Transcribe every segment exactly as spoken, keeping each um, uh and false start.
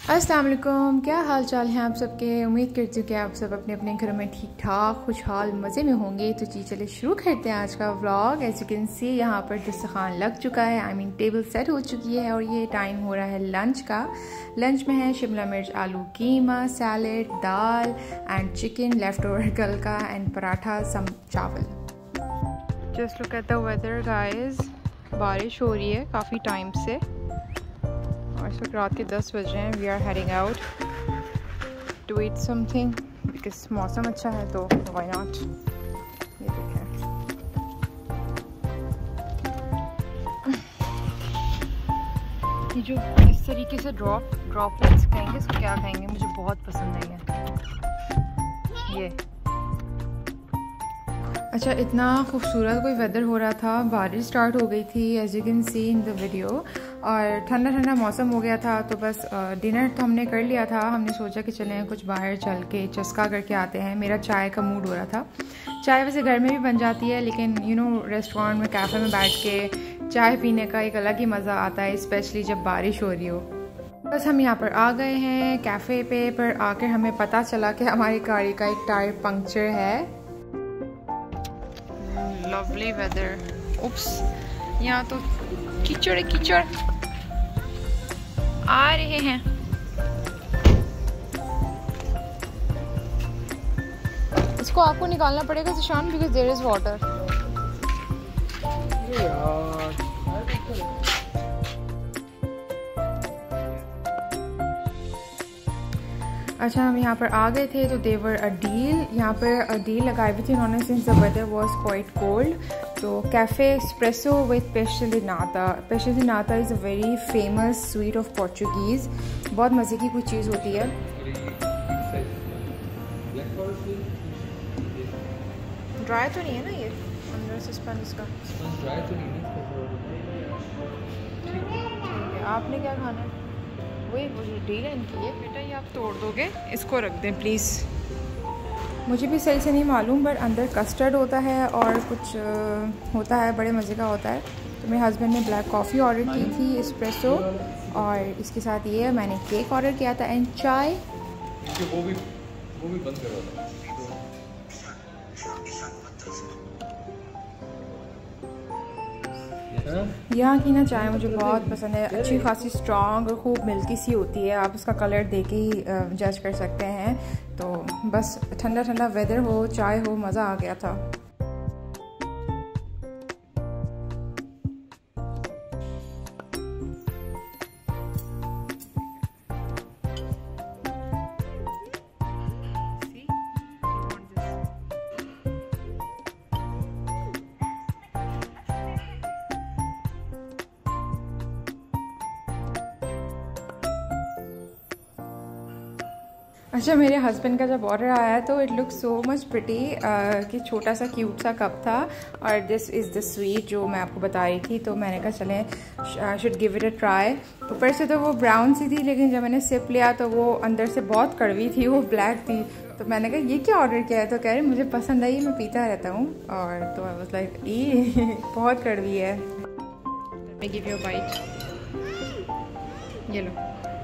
अस्सलाम वालेकुम, क्या हाल चाल हैं आप सबके। उम्मीद करती हूँ कि आप सब अपने अपने घरों में ठीक ठाक खुशहाल मज़े में होंगे। तो जी चलिए शुरू करते हैं आज का vlog. As you can see यहाँ पर दस्तरखान लग चुका है, आई मीन टेबल सेट हो चुकी है और ये टाइम हो रहा है लंच का। लंच में है शिमला मिर्च आलू कीमा, सैलेड, दाल एंड चिकन लेफ्ट ओवर कल का एंड पराठा, सम चावल। Just look at the weather guys, बारिश हो रही है काफ़ी टाइम से और इस वक्त रात के दस बज रहे हैं। We are heading out to eat something because मौसम अच्छा है तो व्हाई नॉट। ये देखें, ये जो इस तरीके से ड्रॉप ड्रॉपलेट्स कहेंगे, इसको क्या कहेंगे, मुझे बहुत पसंद नहीं है ये। अच्छा, इतना खूबसूरत कोई वेदर हो रहा था, बारिश स्टार्ट हो गई थी as you can see in the video और ठंडा ठंडा मौसम हो गया था। तो बस डिनर तो हमने कर लिया था। हमने सोचा कि चलें कुछ बाहर चल के चस्का करके आते हैं। मेरा चाय का मूड हो रहा था। चाय वैसे घर में भी बन जाती है लेकिन यू नो रेस्टोरेंट में कैफ़े में बैठ के चाय पीने का एक अलग ही मज़ा आता है, स्पेशली जब बारिश हो रही हो। बस हम यहाँ पर आ गए हैं कैफ़े पे, पर आकर हमें पता चला कि हमारी गाड़ी का एक टायर पंक्चर है। लवली वेदर, उप्स यहाँ तो कीचड़ कीचड़ आ रहे हैं। इसको आपको निकालना पड़ेगा Zeeshan, because there is water. अच्छा, हम यहाँ पर आ गए थे तो देवर अ डील, यहाँ पर अ डील लगाई हुई थी उन्होंने since the weather was quite cold. तो cafe espresso with pastel de nata. Pastel de nata is a very famous sweet of Portuguese, बहुत मज़े की कोई चीज़ होती है। ड्राई तो नहीं है ना ये अंदर से स्पंज इसका? ड्राई तो नहीं है। आपने क्या खाना है? वही मुझे डील इनकी है। बेटा ये आप तोड़ दोगे, इसको रख दें प्लीज़। मुझे भी सही से नहीं मालूम, बट अंदर कस्टर्ड होता है और कुछ होता है, बड़े मज़े का होता है। तो मेरे हस्बैंड ने ब्लैक कॉफ़ी ऑर्डर की थी एस्प्रेसो और इसके साथ ये मैंने केक ऑर्डर किया था एंड चाय। वो भी वो भी बंद करो। यहाँ की ना चाय मुझे बहुत पसंद है, अच्छी खासी स्ट्रॉन्ग और खूब मिल्की सी होती है। आप उसका कलर देख के ही जज कर सकते हैं। तो बस ठंडा ठंडा वेदर हो, चाय हो, मज़ा आ गया था। अच्छा, मेरे हस्बैंड का जब ऑर्डर आया तो it look so much pretty कि छोटा सा क्यूट सा कप था और दिस इज़ द स्वीट जो मैं आपको बता रही थी। तो मैंने कहा चलें should give it a try. तो ऊपर से तो वो ब्राउन सी थी लेकिन जब मैंने सिप लिया तो वो अंदर से बहुत कड़वी थी, वो ब्लैक थी। तो मैंने कहा ये क्या ऑर्डर किया है? तो कह रहे मुझे पसंद आई, मैं पीता रहता हूँ। और तो आई वाज लाइक ई बहुत कड़वी है। मैं गिव यू अ बाइट, ये लो।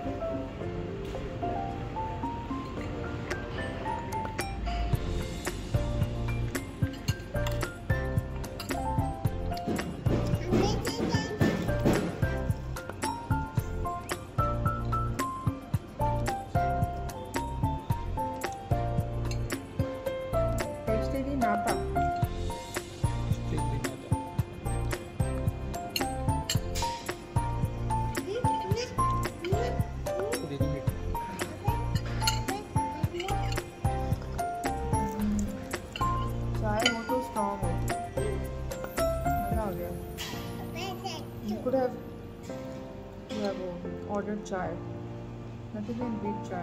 Could have you have ordered chai, nothing in big chai.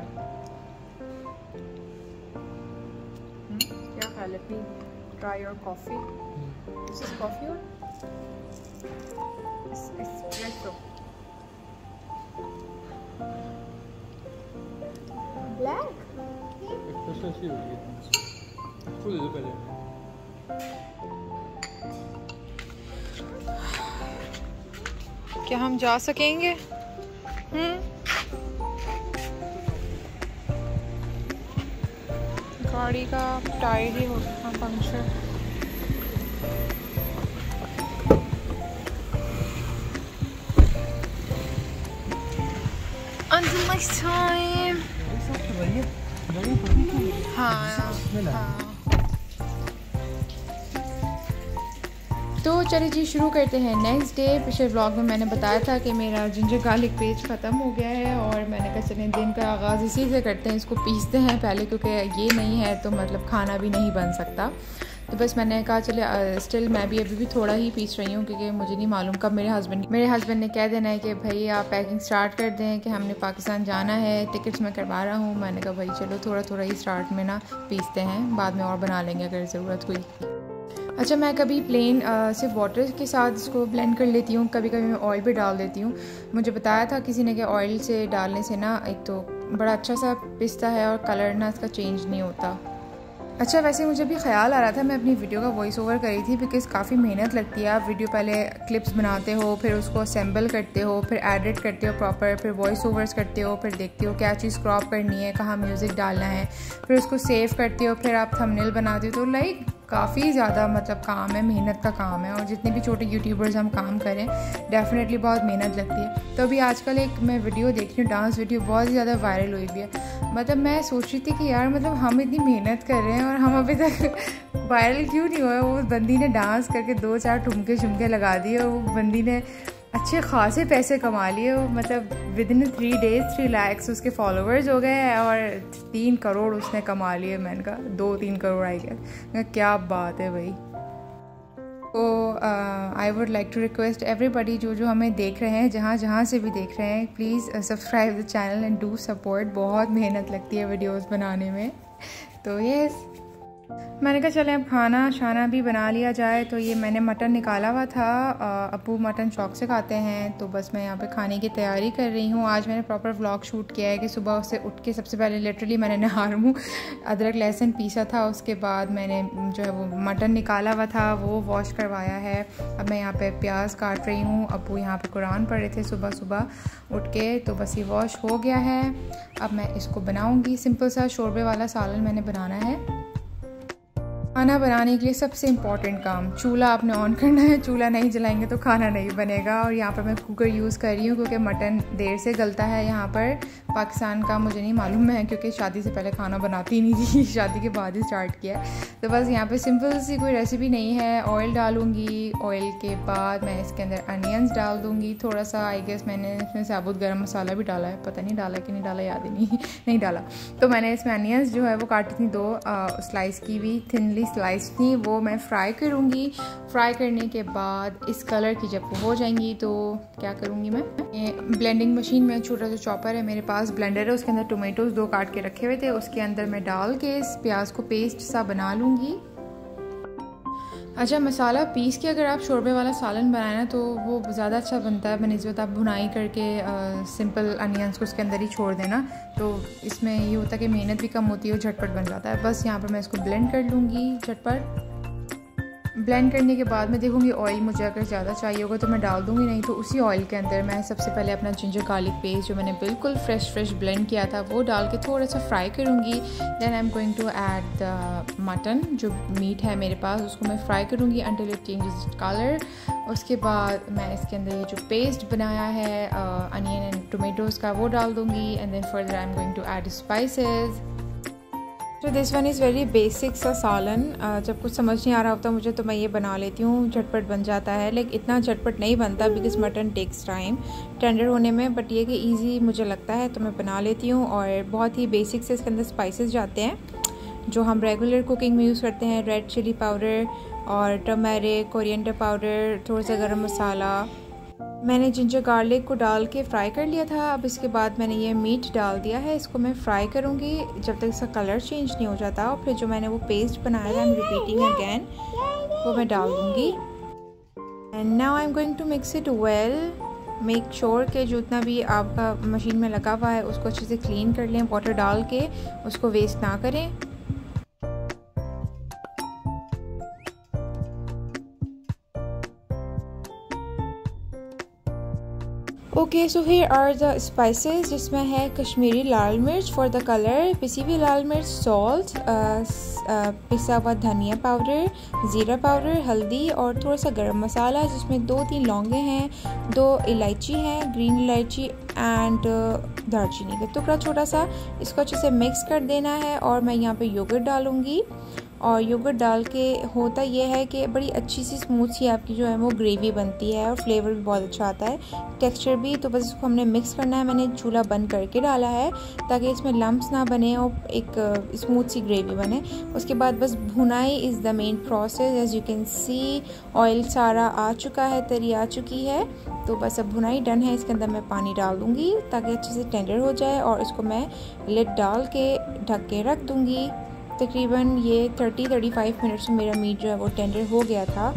Hmm? क्या खा? Let me try your coffee. This is coffee or it's espresso? Black. Espresso अच्छी होगी। इसको दे दो पहले। क्या हम जा सकेंगे? हम्म गाड़ी का टायर ही हो गया पंक्चर। Until next time. हाँ हाँ। तो चलिए जी शुरू करते हैं नेक्स्ट डे। पिछले व्लॉग में मैंने बताया था कि मेरा जिंजर गार्लिक पेस्ट ख़त्म हो गया है और मैंने कहा चलें दिन का आगाज़ इसी से करते हैं, इसको पीसते हैं पहले क्योंकि ये नहीं है तो मतलब खाना भी नहीं बन सकता। तो बस मैंने कहा चले स्टिल मैं भी अभी भी थोड़ा ही पीस रही हूँ क्योंकि मुझे नहीं मालूम कब मेरे हस्बैंड मेरे हस्बैंड ने कह देना है कि भाई आप पैकिंग स्टार्ट कर दें कि हमने पाकिस्तान जाना है, टिकट्स मैं करवा रहा हूँ। मैंने कहा भाई चलो थोड़ा थोड़ा ही स्टार्ट में ना पीसते हैं, बाद में और बना लेंगे अगर ज़रूरत हुई। अच्छा मैं कभी प्लेन सिर्फ वाटर के साथ इसको ब्लेंड कर लेती हूँ, कभी कभी मैं ऑयल भी डाल देती हूँ। मुझे बताया था किसी ने कि ऑयल से डालने से ना एक तो बड़ा अच्छा सा पिसता है और कलर ना इसका चेंज नहीं होता। अच्छा वैसे मुझे भी ख्याल आ रहा था मैं अपनी वीडियो का वॉइस ओवर करी थी बिकॉज़ काफ़ी मेहनत लगती है। आप वीडियो पहले क्लिप्स बनाते हो, फिर उसको असेंबल करते हो, फिर एडिट करते हो प्रॉपर, फिर वॉइस ओवर्स करते हो, फिर देखते हो क्या चीज़ क्रॉप करनी है, कहाँ म्यूज़िक डालना है, फिर उसको सेव करते हो, फिर आप थंबनेल बनाते हो। तो लाइक काफ़ी ज़्यादा मतलब काम है, मेहनत का काम है। और जितने भी छोटे यूट्यूबर्स हम काम करें डेफिनेटली बहुत मेहनत लगती है। तो अभी आजकल एक मैं वीडियो देख रही हूँ, डांस वीडियो बहुत ज़्यादा वायरल हुई भी है। मतलब मैं सोच रही थी कि यार मतलब हम इतनी मेहनत कर रहे हैं और हम अभी तक वायरल क्यों नहीं हुए। वो बंदी ने डांस करके दो चार ठुमके शुमके लगा दिए और वो बंदी ने अच्छे खासे पैसे कमा लिए। वो मतलब within three days three lakhs उसके फॉलोअर्स हो गए और तीन करोड़ उसने कमा लिए। मैंने कहा दो तीन करोड़ आई गया, क्या बात है भाई। तो I would like to request everybody जो जो हमें देख रहे हैं, जहाँ जहाँ से भी देख रहे हैं, please subscribe the channel and do support. बहुत मेहनत लगती है वीडियोस बनाने में। तो ये मैंने कहा चले अब खाना शाना भी बना लिया जाए। तो ये मैंने मटन निकाला हुआ था, अब्बू मटन शौक से खाते हैं, तो बस मैं यहाँ पे खाने की तैयारी कर रही हूँ। आज मैंने प्रॉपर व्लॉग शूट किया है कि सुबह से उठ के सबसे पहले लिटरली मैंने नहा लूँ, अदरक लहसुन पीसा था, उसके बाद मैंने जो है वो मटन निकाला हुआ था वो वॉश करवाया है। अब मैं यहाँ पर प्याज काट रही हूँ, अब्बू यहाँ पर कुरान पढ़ रहे थे सुबह सुबह उठ के, तो बस ये वॉश हो गया है। अब मैं इसको बनाऊँगी, सिंपल सा शोरबे वाला सालन मैंने बनाना है। खाना बनाने के लिए सबसे इम्पॉर्टेंट काम चूल्हा आपने ऑन करना है, चूल्हा नहीं जलाएंगे तो खाना नहीं बनेगा। और यहाँ पर मैं कुकर यूज़ कर रही हूँ क्योंकि मटन देर से गलता है यहाँ पर। पाकिस्तान का मुझे नहीं मालूम है क्योंकि शादी से पहले खाना बनाती नहीं थी, शादी के बाद ही स्टार्ट किया। तो बस यहाँ पे सिंपल सी कोई रेसिपी नहीं है। ऑयल डालूँगी, ऑयल के बाद मैं इसके अंदर अनियंस डाल दूँगी थोड़ा सा। आई गेस मैंने इसमें साबुत गरम मसाला भी डाला है, पता नहीं डाला कि नहीं डाला, याद ही नहीं नहीं डाला। तो मैंने इसमें अनियंस जो है वो काटी थी, दो स्लाइस की भी थिनली स्लाइस थी, वो मैं फ्राई करूँगी। फ्राई करने के बाद इस कलर की जब वो हो जाएंगी तो क्या करूँगी मैं, ब्लेंडिंग मशीन में छोटा सा चॉपर है मेरे पास, ब्लेंडर है, उसके अंदर टोमेटोज दो काट के रखे हुए थे, उसके अंदर मैं डाल के इस प्याज को पेस्ट सा बना लूँगी। अच्छा मसाला पीस के अगर आप शोरबे वाला सालन बनाए ना तो वो ज़्यादा अच्छा बनता है बनस्बत आप भुनाई करके आ, सिंपल अनियंस को उसके अंदर ही छोड़ देना। तो इसमें ये होता है कि मेहनत भी कम होती है और झटपट बन जाता है। बस यहाँ पर मैं इसको ब्लेंड कर लूँगी झटपट। ब्लेंड करने के बाद मैं देखूँगी ऑयल मुझे अगर ज़्यादा चाहिए होगा तो मैं डाल दूँगी, नहीं तो उसी ऑयल के अंदर मैं सबसे पहले अपना जिंजर गार्लिक पेस्ट जो मैंने बिल्कुल फ्रेश फ्रेश ब्लेंड किया था वो डाल के थोड़ा सा फ्राई करूँगी। Then I am going to add the mutton, जो मीट है मेरे पास उसको मैं फ्राई करूँगी अंटिल इट चेंजेस कलर। उसके बाद मैं इसके अंदर ये जो पेस्ट बनाया है अनियन एंड टोमेटोज़ का वो डाल दूँगी। And then further I am going to add spices. तो this one is very basic सा सालन। जब कुछ समझ नहीं आ रहा होता मुझे तो मैं ये बना लेती हूँ, झटपट बन जाता है। लेकिन इतना झटपट नहीं बनता because mutton takes time tender होने में, बट ये कि इजी मुझे लगता है तो मैं बना लेती हूँ। और बहुत ही बेसिक से इसके अंदर स्पाइसेस जाते हैं जो हम रेगुलर कुकिंग में यूज़ करते हैं, रेड चिली पाउडर और टर्मरिक, कोरिएंडर पाउडर, थोड़ा सा गरम मसाला। मैंने जिंजर गार्लिक को डाल के फ्राई कर लिया था। अब इसके बाद मैंने ये मीट डाल दिया है, इसको मैं फ्राई करूँगी जब तक इसका कलर चेंज नहीं हो जाता। और फिर जो मैंने वो पेस्ट बनाया था, आई एम रिपीटिंग अगैन, वो मैं डाल दूँगी। And now I am going to mix it well. Make sure कि जितना भी आपका मशीन में लगा हुआ है उसको अच्छे से क्लीन कर लें, वाटर डाल के उसको वेस्ट ना करें। Okay so here are the spices, जिसमें है कश्मीरी लाल मिर्च फॉर द कलर, पिसी हुई लाल मिर्च, सॉल्ट, पिसा हुआ धनिया पाउडर, ज़ीरा पाउडर, हल्दी और थोड़ा सा गरम मसाला, जिसमें दो तीन लौंगे हैं, दो इलायची हैं, ग्रीन इलायची एंड दालचीनी का टुकड़ा छोटा सा। इसको अच्छे से मिक्स कर देना है और मैं यहाँ पे योगर्ट डालूँगी। और योगर्ट डाल के होता ये है कि बड़ी अच्छी सी स्मूथ सी आपकी जो है वो ग्रेवी बनती है और फ्लेवर भी बहुत अच्छा आता है, टेक्सचर भी। तो बस इसको हमने मिक्स करना है। मैंने चूल्हा बंद करके डाला है ताकि इसमें लम्प्स ना बने और एक स्मूथ सी ग्रेवी बने। उसके बाद बस भुनाई is the main process. As you can see oil सारा आ चुका है, तरी आ चुकी है। तो बस अब भुनाई डन है। इसके अंदर मैं पानी डाल दूँगी ताकि अच्छे से टेंडर हो जाए और इसको मैं लिड डाल के ढक के रख दूँगी। तकरीबन ये तीस पैंतीस मिनट्स में मेरा मीट जो है वो टेंडर हो गया था।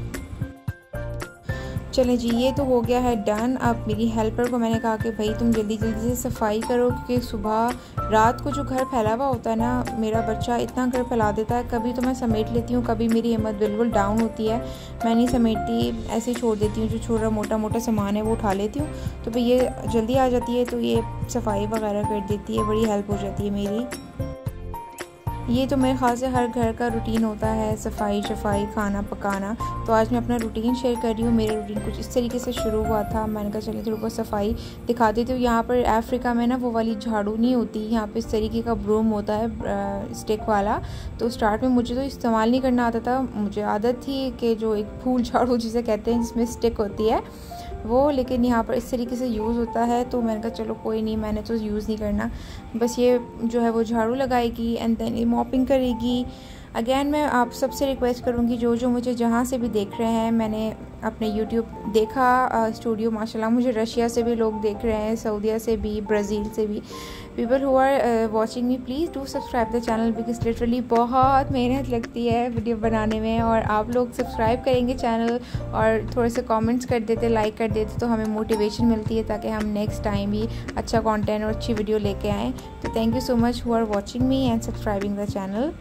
चलें जी, ये तो हो गया है डन। अब मेरी हेल्पर को मैंने कहा कि भाई तुम जल्दी जल्दी से सफाई करो, क्योंकि सुबह रात को जो घर फैला हुआ होता है ना, मेरा बच्चा इतना घर फैला देता है। कभी तो मैं समेट लेती हूँ, कभी मेरी हिम्मत बिल्कुल डाउन होती है, मैं नहीं समेटती, ऐसे ही छोड़ देती हूँ। जो छोटा मोटा मोटा सामान है वो उठा लेती हूँ। तो भाई ये जल्दी आ जाती है तो ये सफाई वगैरह कर देती है, बड़ी हेल्प हो जाती है मेरी। ये तो मेरे ख्याल से हर घर का रूटीन होता है, सफाई शफाई खाना पकाना। तो आज मैं अपना रूटीन शेयर कर रही हूँ। मेरा रूटीन कुछ इस तरीके से शुरू हुआ था। मैंने कहा चलिए थोड़ा बहुत सफाई दिखा देती हूँ। यहाँ पर अफ्रीका में ना वो वाली झाड़ू नहीं होती, यहाँ पे इस तरीके का ब्रूम होता है स्टिक वाला। तो स्टार्ट में मुझे तो इस्तेमाल नहीं करना आता था। मुझे आदत थी कि जो एक फूल झाड़ू जिसे कहते हैं जिसमें स्टिक होती है वो, लेकिन यहाँ पर इस तरीके से यूज़ होता है। तो मैंने कहा चलो कोई नहीं, मैंने तो यूज़ नहीं करना। बस ये जो है वो झाड़ू लगाएगी एंड देन ये मॉपिंग करेगी। अगेन मैं आप सबसे रिक्वेस्ट करूँगी, जो जो मुझे जहाँ से भी देख रहे हैं, मैंने अपने यूट्यूब देखा स्टूडियो, माशाल्लाह मुझे रशिया से भी लोग देख रहे हैं, सऊदीया से भी, ब्राज़ील से भी। People who are watching me, please do subscribe the channel, because literally बहुत मेहनत लगती है वीडियो बनाने में। और आप लोग सब्सक्राइब करेंगे चैनल और थोड़े से कमेंट्स कर देते, लाइक कर देते, तो हमें मोटिवेशन मिलती है ताकि हम नेक्स्ट टाइम भी अच्छा कंटेंट और अच्छी वीडियो लेके आएँ। तो thank you so much who are watching me and subscribing the channel.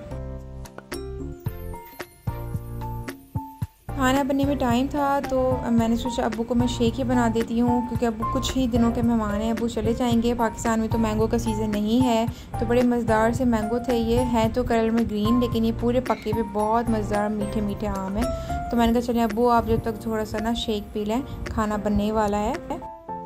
खाना बनने में टाइम था तो मैंने सोचा अब्बू को मैं शेक ही बना देती हूँ, क्योंकि अब्बू कुछ ही दिनों के मेहमान हैं, अब्बू चले जाएंगे। पाकिस्तान में तो मैंगो का सीज़न नहीं है। तो बड़े मज़ेदार से मैंगो थे। ये हैं तो कलर में ग्रीन, लेकिन ये पूरे पके हुए बहुत मज़ेदार मीठे मीठे आम हैं। तो मैंने कहा चलिए अब्बू आप जब तक थोड़ा सा ना शेक पी लें, खाना बनने वाला है।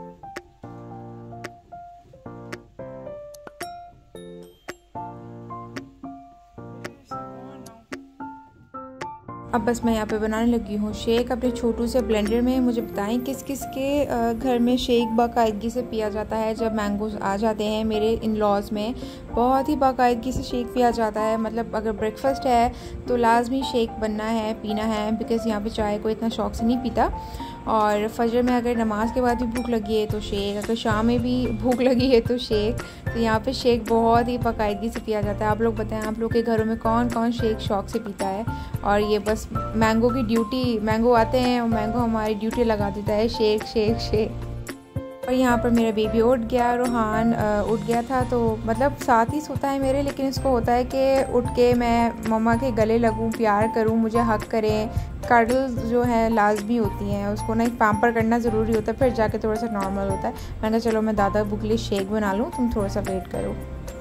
अब बस मैं यहाँ पे बनाने लगी हूँ शेक अपने छोटू से ब्लेंडर में। मुझे बताएं किस किस के घर में शेक बाकायदगी से पिया जाता है जब मैंगोज़ आ जाते हैं। मेरे इन लॉज में बहुत ही बाकायदगी से शेक पिया जाता है। मतलब अगर ब्रेकफास्ट है तो लाजमी शेक बनना है, पीना है, बिकॉज़ यहाँ पे चाय को इतना शौक से नहीं पीता। और फजर में अगर नमाज के बाद भी भूख लगी है तो शेक, अगर शाम में भी भूख लगी है तो शेक। तो यहाँ पे शेक बहुत ही बाकायदगी से पिया जाता है। आप लोग बताएं आप लोग के घरों में कौन कौन शेक शौक से पीता है। और ये बस मैंगो की ड्यूटी, मैंगो आते हैं और मैंगो हमारी ड्यूटी लगा देता है, शेक शेक शेक। और यहाँ पर मेरा बेबी उठ गया, रोहान उठ गया था। तो मतलब साथ ही सोता है मेरे, लेकिन इसको होता है कि उठ के मैं मम्मा के गले लगूं, प्यार करूं, मुझे हक करें। कार्डल्स जो है लाजमी होती हैं, उसको ना एक पैम्पर करना ज़रूरी होता है, फिर जाके थोड़ा सा नॉर्मल होता है। मैंने कहा चलो मैं दादा अब्बू के लिए शेक बना लूँ, तुम थोड़ा सा वेट करो।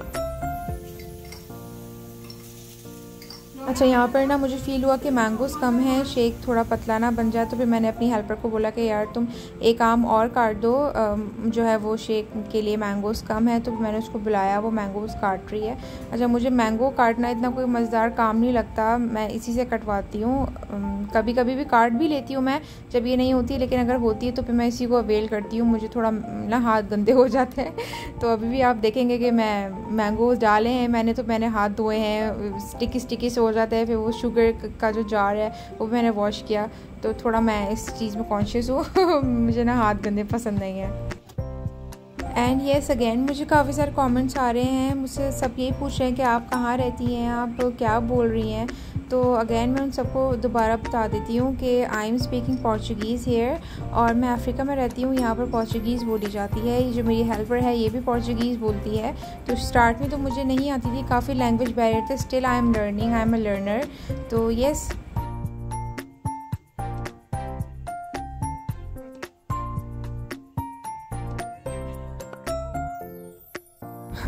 अच्छा यहाँ पर ना मुझे फ़ील हुआ कि मैंगोज़ कम हैं, शेक थोड़ा पतला ना बन जाए। तो फिर मैंने अपनी हेल्पर को बोला कि यार तुम एक आम और काट दो, जो है वो शेक के लिए मैंगोज़ कम है। तो मैंने उसको बुलाया, वो मैंगोज़ काट रही है। अच्छा मुझे मैंगो काटना इतना कोई मज़ेदार काम नहीं लगता, मैं इसी से कटवाती हूँ। कभी कभी भी काट भी लेती हूँ मैं जब ये नहीं होती, लेकिन अगर होती है तो फिर मैं इसी को अवेल करती हूँ। मुझे थोड़ा ना हाथ गंदे हो जाते हैं। तो अभी भी आप देखेंगे कि मैं मैंगोज़ डाले हैं मैंने, तो मैंने हाथ धोए हैं, स्टिकी स्टिकी से हो जाता है। फिर वो शुगर का जो जार है वो मैंने वॉश किया। तो थोड़ा मैं इस चीज़ में कॉन्शियस हूँ। मुझे ना हाथ गंदे पसंद नहीं है। एंड येस अगेन मुझे काफ़ी सारे कमेंट्स आ रहे हैं, मुझसे सब यही पूछ रहे हैं कि आप कहाँ रहती हैं, आप क्या बोल रही हैं। तो अगेन मैं उन सबको दोबारा बता देती हूँ कि I am speaking Portuguese here, और मैं अफ्रीका में रहती हूँ। यहाँ पर पोर्चुगीज़ बोली जाती है। ये जो मेरी हेल्पर है ये भी पोर्चुगीज़ बोलती है। तो स्टार्ट में तो मुझे नहीं आती थी, काफ़ी लैंग्वेज बैरियर थे। Still I am learning, I am a learner. तो येस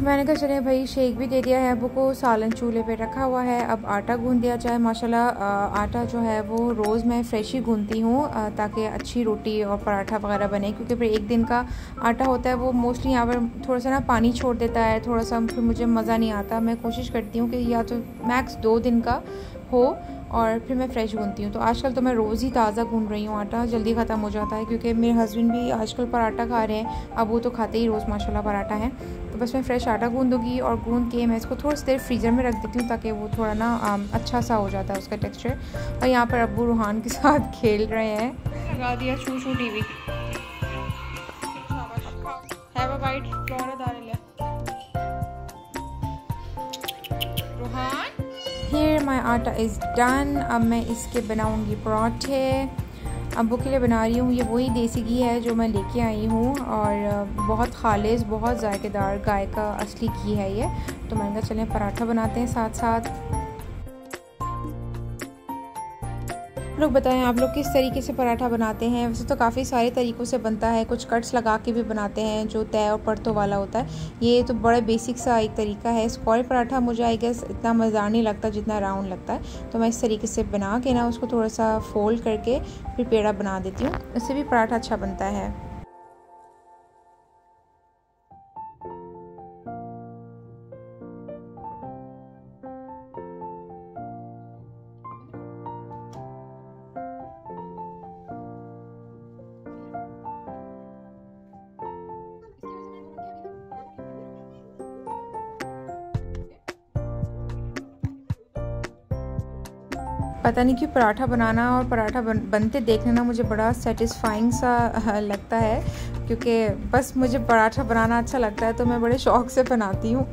मैंने कहा चले भाई शेक भी दे दिया है अबू को, सालन चूल्हे पे रखा हुआ है, अब आटा गूंद दिया जाए। माशाल्लाह आटा जो है वो रोज़ मैं फ्रेश ही गूंदती हूँ ताकि अच्छी रोटी और पराठा वगैरह बने, क्योंकि फिर एक दिन का आटा होता है वो मोस्टली यहाँ पर थोड़ा सा ना पानी छोड़ देता है, थोड़ा सा फिर मुझे मज़ा नहीं आता। मैं कोशिश करती हूँ कि या तो मैक्स दो दिन का हो और फिर मैं फ़्रेश गूंदती हूँ। तो आजकल तो मैं रोज़ ही ताज़ा गूंद रही हूँ, आटा जल्दी ख़त्म हो जाता है क्योंकि मेरे हस्बैंड भी आजकल पराठा खा रहे हैं, अब वो तो खाते ही रोज़ माशाल्लाह पराठा है। तो बस मैं फ़्रेश आटा गूंदूँगी और गूंद के मैं इसको थोड़ी सी देर फ्रीज़र में रख देती हूँ ताकि वो थोड़ा ना अच्छा सा हो जाता है उसका टेक्स्चर। और यहाँ पर अब्बू रूहान के साथ खेल रहे हैं। लगा दिया छू छू टी वी। Have a bite Roohan. Here my atta is done. अब मैं इसके बनाऊंगी पराठे। अब्बू के लिए बना रही हूँ, ये वही देसी घी है जो मैं लेके आई हूँ और बहुत खालिस बहुत जायकेदार गाय का असली घी है ये। तो मैंने कहा चलें पराठा बनाते हैं साथ साथ। लोग बताएं आप लोग किस तरीके से पराठा बनाते हैं। वैसे तो काफ़ी सारे तरीक़ों से बनता है, कुछ कट्स लगा के भी बनाते हैं जो तय और परतों वाला होता है। ये तो बड़ा बेसिक सा एक तरीका है। स्क्वायर पराठा मुझे आई गेस इतना मज़ेदार नहीं लगता जितना राउंड लगता है। तो मैं इस तरीके से बना के ना उसको थोड़ा सा फोल्ड करके फिर पेड़ा बना देती हूँ, उससे भी पराठा अच्छा बनता है। पता नहीं क्यों पराठा बनाना और पराठा बन, बनते देखने ना मुझे बड़ा सेटिस्फाइंग सा लगता है, क्योंकि बस मुझे पराठा बनाना अच्छा लगता है तो मैं बड़े शौक़ से बनाती हूँ।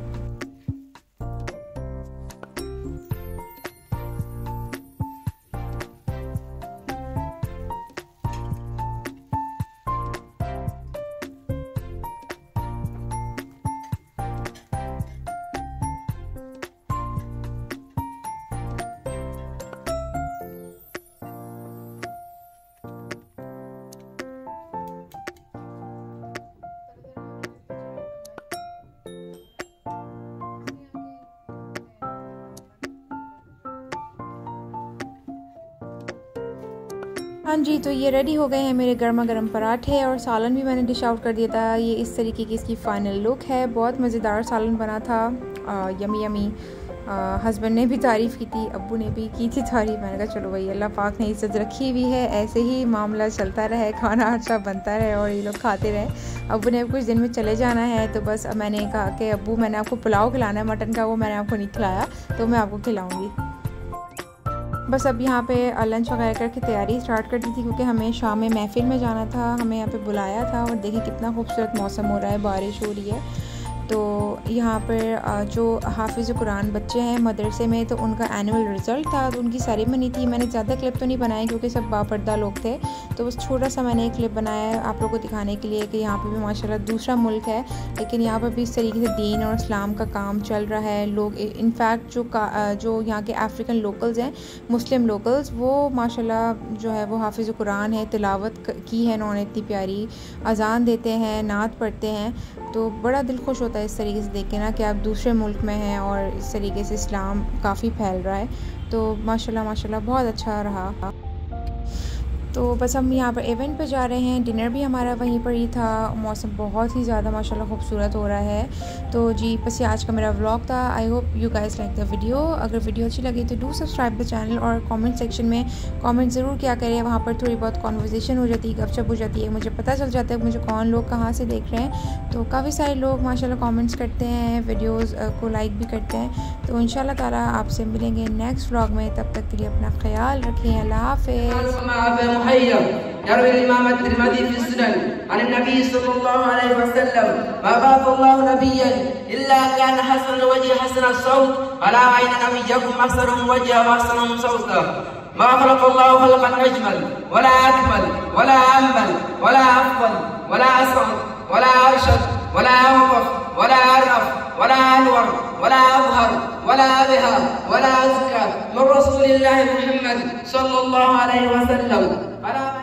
हाँ जी, तो ये रेडी हो गए हैं मेरे गर्मा गर्म पराठे और सालन भी मैंने डिश आउट कर दिया था। ये इस तरीके की इसकी फ़ाइनल लुक है। बहुत मज़ेदार सालन बना था, आ, यमी यमी। हस्बैंड ने भी तारीफ़ की थी, अब्बू ने भी की थी तारीफ़। मैंने कहा चलो भाई अल्लाह पाक ने इज़्ज़त रखी हुई है, ऐसे ही मामला चलता रहे, खाना अच्छा बनता रहे और ये लोग खाते रहे। अब्बू ने कुछ दिन में चले जाना है तो बस अब मैंने कहा कि अब्बू मैंने आपको पुलाव खिलाना है मटन का, वो मैंने आपको नहीं खिलाया तो मैं आपको खिलाऊँगी। बस अब यहाँ पे लंच वगैरह करके तैयारी स्टार्ट कर दी थी क्योंकि हमें शाम में महफिल में जाना था, हमें यहाँ पे बुलाया था। और देखिए कितना खूबसूरत मौसम हो रहा है, बारिश हो रही है। तो यहाँ पर जो हाफिज़ कुरान बच्चे हैं मदरसे में, तो उनका एनुअल रिज़ल्ट था, तो उनकी सेरेमनी थी। मैंने ज़्यादा क्लिप तो नहीं बनाई क्योंकि सब बापर्दा लोग थे, तो बस छोटा सा मैंने एक क्लिप बनाया है आप लोगों को दिखाने के लिए कि यहाँ पे भी माशाल्लाह दूसरा मुल्क है, लेकिन यहाँ पर भी इस तरीके से दीन और इस्लाम का काम चल रहा है। लोग इनफैक्ट जो का जो यहाँ के अफ्रीकन लोकल्स हैं, मुस्लिम लोकल्स, वो माशाल्लाह जो है वो हाफिज़ कुरान है, तिलावत की है उन्होंने इतनी प्यारी, अजान देते हैं, नात पढ़ते हैं। तो बड़ा दिल खुश होता है इस तरीके से देख के ना कि आप दूसरे मुल्क में हैं और इस तरीके से इस्लाम काफ़ी फैल रहा है। तो माशाल्लाह माशाल्लाह बहुत अच्छा रहा। तो बस हम यहाँ पर इवेंट पे जा रहे हैं, डिनर भी हमारा वहीं पर ही था। मौसम बहुत ही ज़्यादा माशाल्लाह खूबसूरत हो रहा है। तो जी बस ये आज का मेरा व्लॉग था। I hope you guys like the video. अगर वीडियो अच्छी लगी तो डू सब्सक्राइब द चैनल और कमेंट सेक्शन में कमेंट ज़रूर किया करें, वहाँ पर थोड़ी बहुत कॉन्वर्सेशन हो जाती है, गपशप हो जाती है, मुझे पता चल जाता है मुझे कौन लोग कहाँ से देख रहे हैं। तो काफ़ी सारे लोग माशाल्लाह कमेंट्स करते हैं, वीडियोज़ को लाइक भी करते हैं। तो इंशाल्लाह ताला आपसे मिलेंगे नेक्स्ट व्लॉग में, तब तक के लिए अपना ख्याल रखें। अल्लाह हाफ़िज़। يروي الإمام الترمذي في السنن عن النبي صلى الله عليه وسلم ما بعث الله نبيا إلا كان حسن الوجه حسن الصوت ألا وإن نبيكم أحسنهم وجها وأحسنهم صوتا ما خلق الله خلقا أجمل ولا أكمل ولا أنبل ولا أفضل ولا أسعد ولا أرشد ولا أوقف ولا أرأف ولا أنور ولا أظهر ولا أبهى ولا أزكى من رسول الله محمد صلى الله عليه وسلم.